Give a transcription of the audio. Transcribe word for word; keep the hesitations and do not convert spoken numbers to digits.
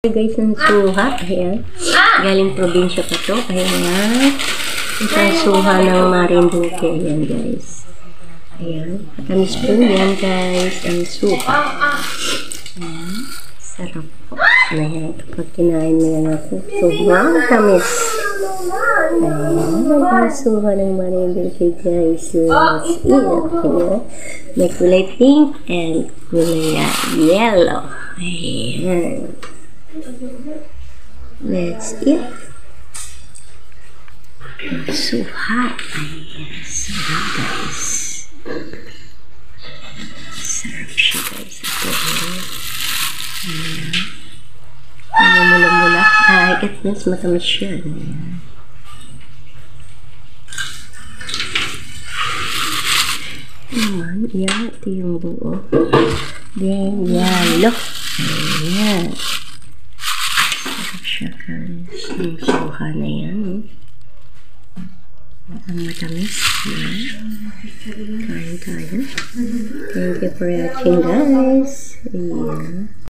Guys, ang suha. Ayan. Galing probinsya pa to. Ayan. Ito ang suha ng Marinduque. Ayan, guys. Ayan. Matamis po yan, guys. Ang suha. Ayan. Sarap po. Ayan. Kapag kinain mo yan ako. Sobrang tamis. Ayan. Ang suha ng Marinduque, guys. Let's eat. Ayan. May kulay pink and kulay yellow. Ayan. Let's eat. Suha. Ayan. Suha, guys. Sarap siya, guys. Ito. Ayan. Ayan, mula-mula. Ay, it means matamis siya. Ayan. Ayan. Ayan. Ito yung buo. Then, yellow. Ayan. Sarap siya, guys. Yung suha na yan. Ang matamis. Ayan. Kain tayo. Thank you for watching, guys. Ayan.